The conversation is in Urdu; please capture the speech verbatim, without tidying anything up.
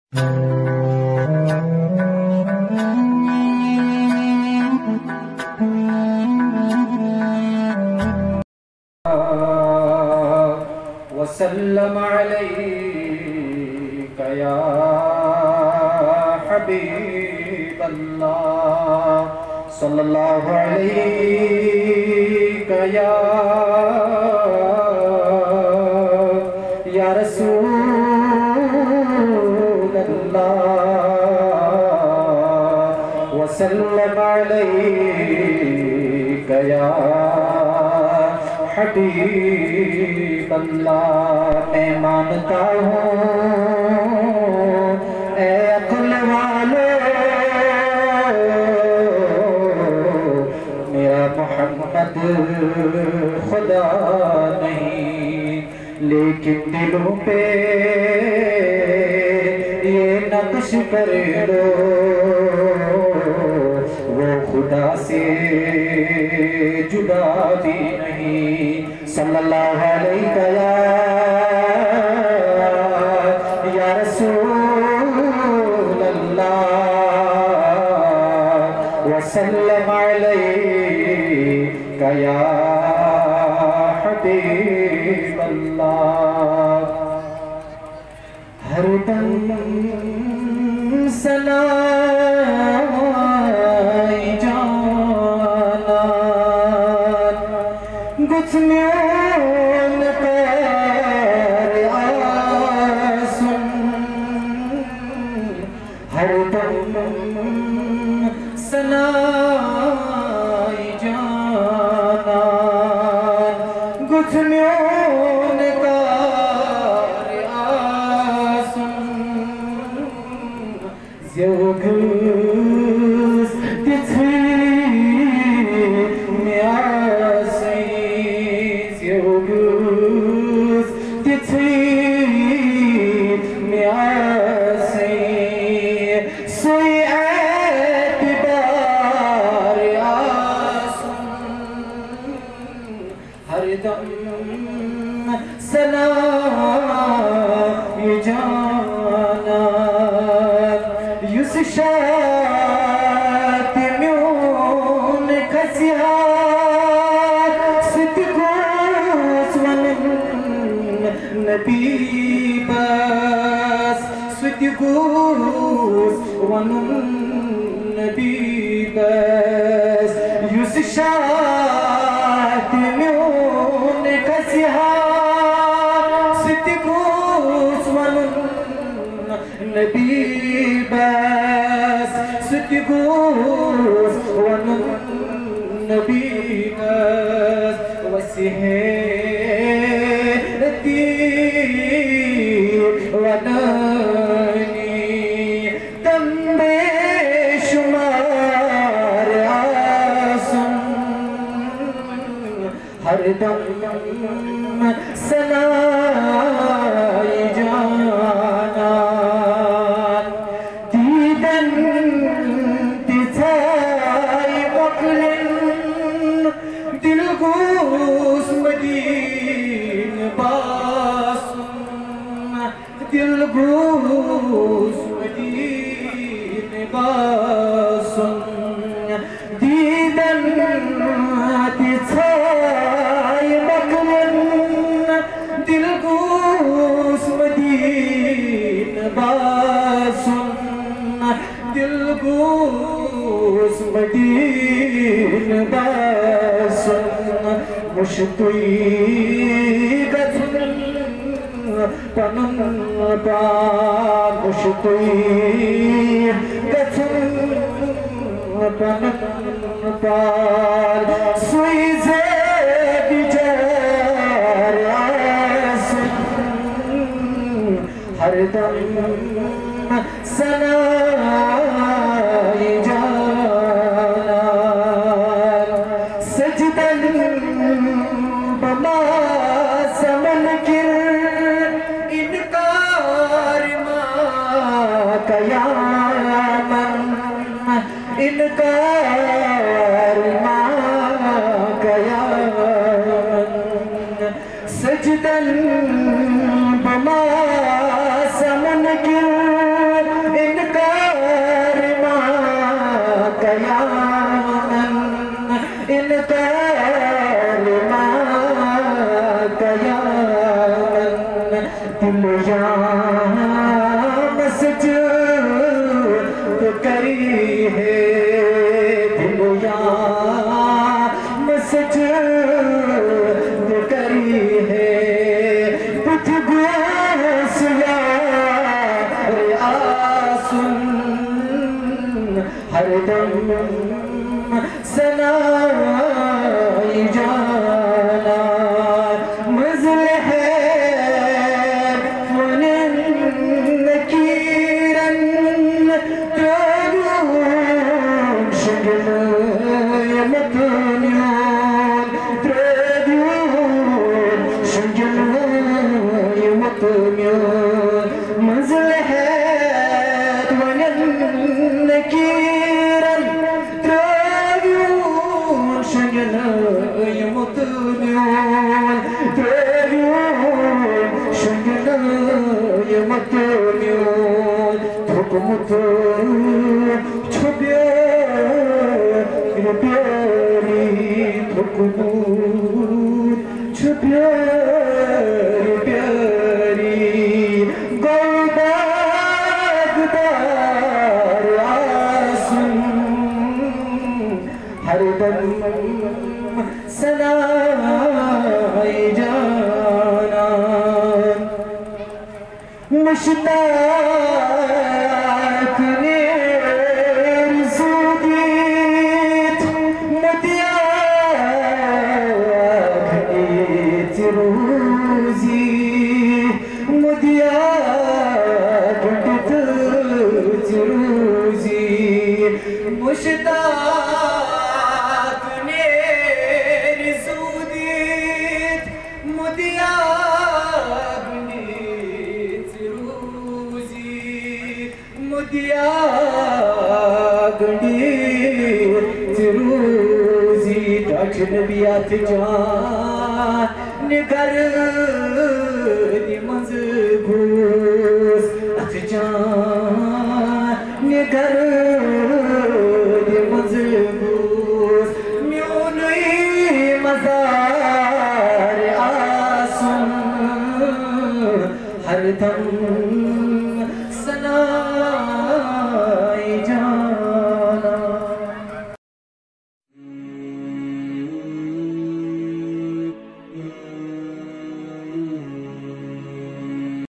وسلم عليك يا حبيب الله صلى الله عليك يا يا رسول الله وسلم عليك يا حبیب اللہ میں مانتا ہوں اے عقل والے میرا محمد خدا نہیں لیکن دلوں پہ یہ نقش کر دو وہ خدا سے جدا بھی نہیں صلی اللہ علیہ یا رسول اللہ وسلم علیک یا حبیب اللہ ہر دم سنائی جانا گتھمیون پر آسن ہر دم سنائی جانا گتھمیون پر آسن زیوگز تتھی میاسن Yoguz titri miasi Sui etibar asun Har dam sanai jana Yus shatimyun khasiha نبی بس صدقوس ونن نبی بس یوس شاتمیون کسیہا صدقوس ونن نبی بس صدقوس ونن نبی بس وسیحے ونانی تمبے شمار آسن ہر دم سنائی جانا دیدن تتھائی مقلن دلگوس مدین باسن دلگوس مدین باسن دیدن تتھائی مقلن دلگوس مدین باسن دلگوس مدین باسن مشتوی گتن پنن پار مشتوی گتن پنن پار سوئی زید جار آسن ہر دم سنائی جانا سجدن بما سمن گر انکار ما قیامن انکار ما قیامن سجدن بما سمن گر ہے دنیا مسجد کری ہے پتھ گوسیا آسن ہر دم سنائی جانا مزل ہے ونن نکیرن تردون شگن یمتنیون تردون شگن یمتنیون مزل ہے ونن نکیرن تردون شگن یمتنیون تردون شگن یمتنیون حکمت چھپیا پیاری حکمت چھپیا پیاری گلباددار آسن ہر دم سنائی جانا مشتاق نے رسودیت مدیاغ نیت روزی مدیاغ نیت روزی مشتاق نے رسودیت مدیاغ نیت روزی مدیاغ نیت روزی ڈاٹھ نبیات جان نگر دی مزگوز ات جان نگر دی مزگوز میونی مزار آسن ہر دم سنا